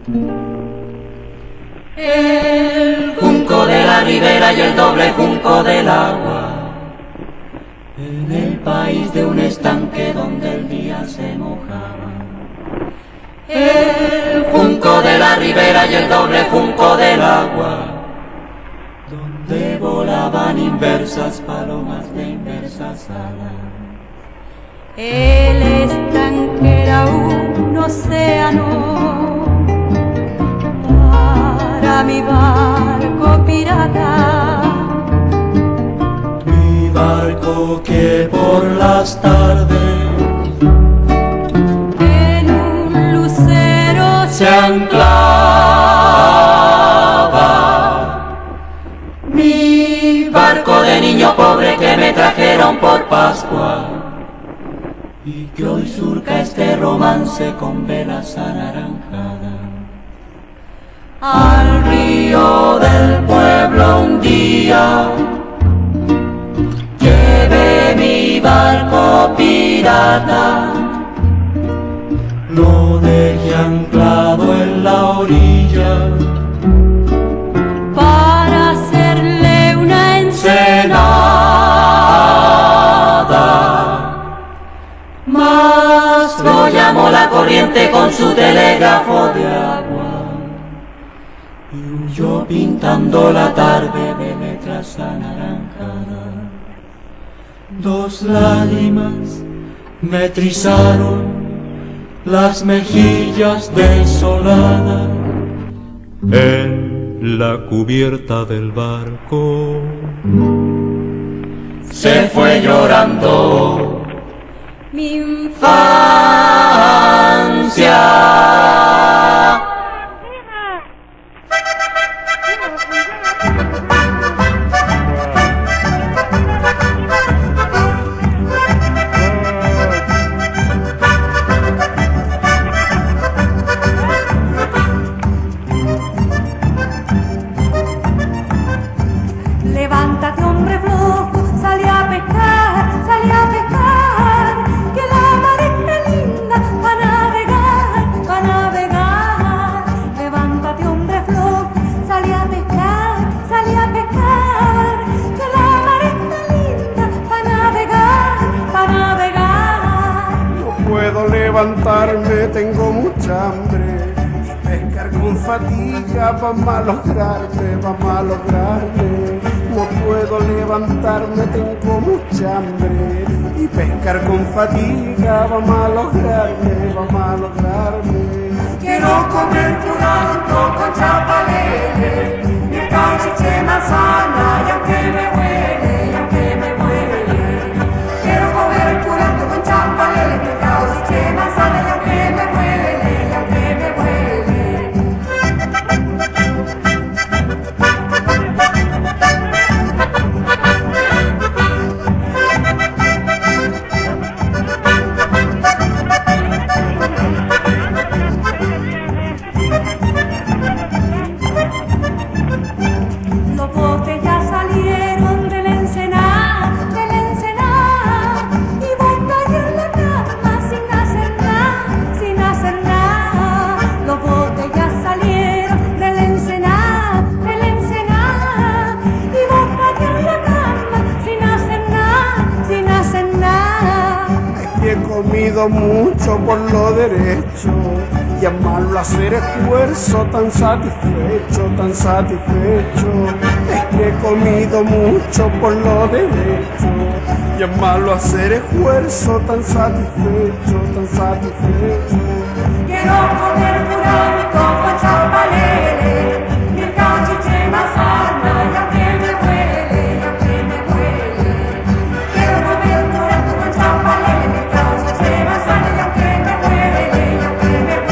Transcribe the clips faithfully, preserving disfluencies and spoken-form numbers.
El junco de la ribera y el doble junco del agua, en el país de un estanque donde el día se mojaba. El junco de la ribera y el doble junco del agua, donde volaban inversas palomas de inversas alas. El estanque era un océano para mi barco pirata, mi barco que por las tardes en un lucero se anclaba, mi barco de niño pobre que me trajeron por Pascua y que hoy surca este romance con velas anaranjadas. Al río del pueblo un día llevé mi barco pirata, lo dejé anclado en la orilla para hacerle una ensenada, mas lo llamó la corriente con su telégrafo de agua y huyó pintando la tarde de letras anaranjadas. Dos lágrimas me trizaron las mejillas desoladas en la cubierta del barco. Se fue llorando mi infancia. Levántate, hombre flojo, salí a pescar, salí a pescar, que la mar está linda pa' navegar, pa' navegar. Levántate, hombre flojo, salí a pescar, salí a pescar, que la mar está linda pa' navegar, pa' navegar. No puedo levantarme, tengo mucha hambre, y pescar con fatiga va mal lograrme, va mal lograrme. No puedo levantarme, tengo mucha hambre, y pescar con fatiga va mal lograrme, va mal lograrme. Quiero comer curanto con chapalele, mi cachiche manzana, y aunque me huele, y aunque me huele. Quiero comer curanto con chapalele, mi cachiche manzana, y aunque me huele, y aunque me huele. Los botes ya salieron del ensenada, del ensenada, y vos estás en la cama sin hacer nada, sin hacer nada. Los botes ya salieron del ensenada, del ensenada, y vos estás en la cama sin hacer nada, sin hacer nada. Es que he comido mucho por lo derecho, y a malo hacer esfuerzo tan satisfecho, tan satisfecho. Es que he comido mucho por lo derecho, y a malo hacer esfuerzo tan satisfecho, tan satisfecho. Quiero comer curanto con chapalele, mi cachiche manzana, y aunque me huele, y aunque me huele. Quiero comer curanto con chapalele, mi cachiche manzana, y aunque me huele, y aunque me huele.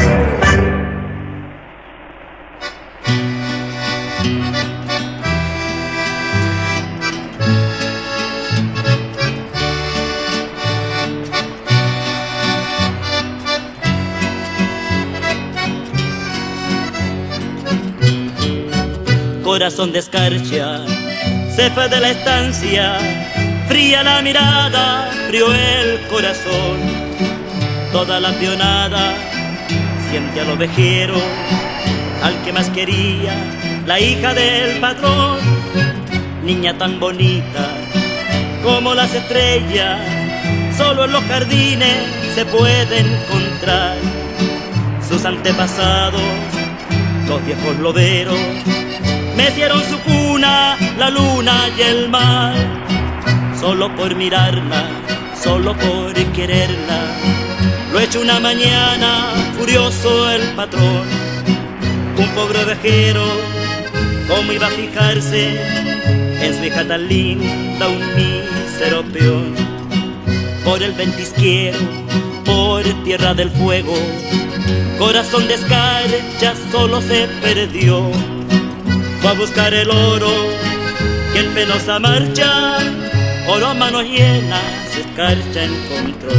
Corazón de escarcha, se fue de la estancia, fría la mirada, frío el corazón. Toda la pionada siente al ovejero, al que más quería, la hija del patrón. Niña tan bonita como las estrellas, solo en los jardines se puede encontrar. Sus antepasados, los viejos loberos, mecieron su cuna, la luna y el mar. Solo por mirarla, solo por quererla, lo hecho una mañana, furioso el patrón. Un pobre ovejero, ¿cómo iba a fijarse en su hija tan linda, un mísero peón? Por el ventisquero, por tierra del fuego, corazón de escarcha solo se perdió. Fue a buscar el oro que en penosa marcha, oro a manos llenas, escarcha encontró.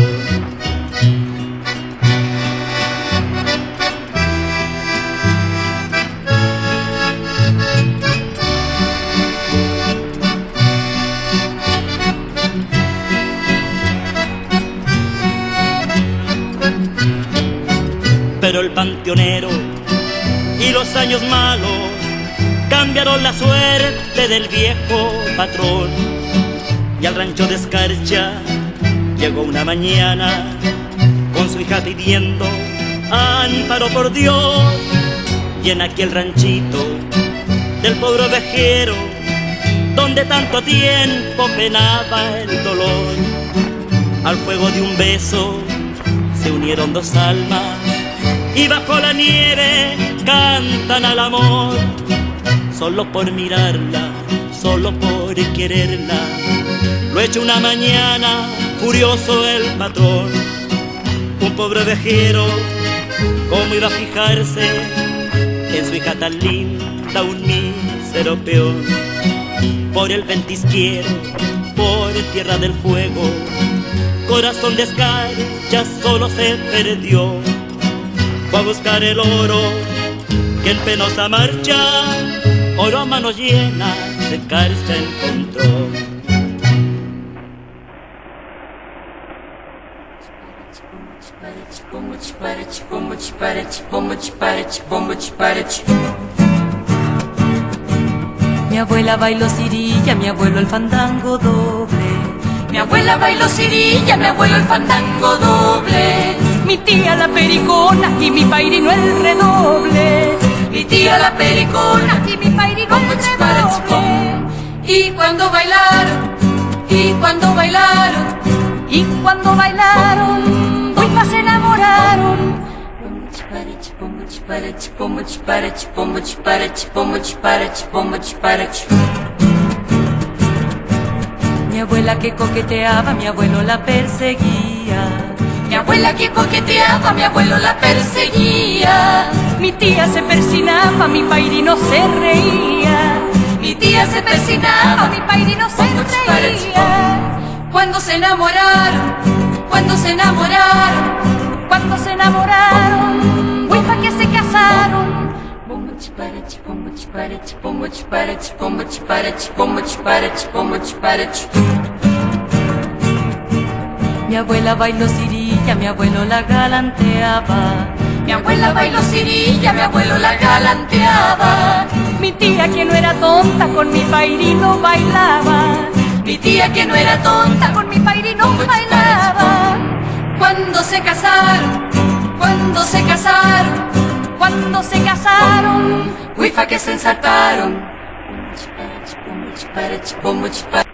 Pero el panteonero y los años malos cambiaron la suerte del viejo patrón. Y al rancho de escarcha llegó una mañana con su hija pidiendo amparo por Dios. Y en aquel ranchito del pobre ovejero, donde tanto tiempo penaba el dolor, al fuego de un beso se unieron dos almas y bajo la nieve cantan al amor. Solo por mirarla, solo por quererla, lo hecho una mañana, furioso el patrón. Un pobre ovejero, ¿cómo iba a fijarse en su hija tan linda, un mísero peón? Por el ventisquero, por tierra del fuego, corazón de escarcha solo se perdió. Fue a buscar el oro que en penosa marcha, oro a manos llenas, escarcha encontró. Mi abuela bailó cirilla, mi abuelo el fandango doble. Mi abuela bailó cirilla, mi abuelo el fandango doble. Mi tía la pericona y mi pairino el redoble. Mi tía la pericona y mi pairino el redoble. Y cuando bailaron, y cuando bailaron, y cuando bailaron, pues se enamoraron. Mi abuela que coqueteaba, mi abuelo la perseguía. Mi abuela que coqueteaba, mi abuelo la perseguía. Mi tía se persinaba, mi pairino se reía. Mi tía se persinaba, mi pairino se reía. Cuando se enamoraron, cuando se enamoraron, cuando se enamoraron, pues pa' que se casaron. Mi abuela bailó cirilla, mi abuelo la galanteaba. Mi abuela bailó cirilla, mi abuelo la galanteaba. Mi tía que no era tonta, con mi pairino bailaba. Mi tía que no era tonta, con mi pairino bailaba. Cuando se casaron, cuando se casaron, cuando se casaron, uy, fa que se ensartaron.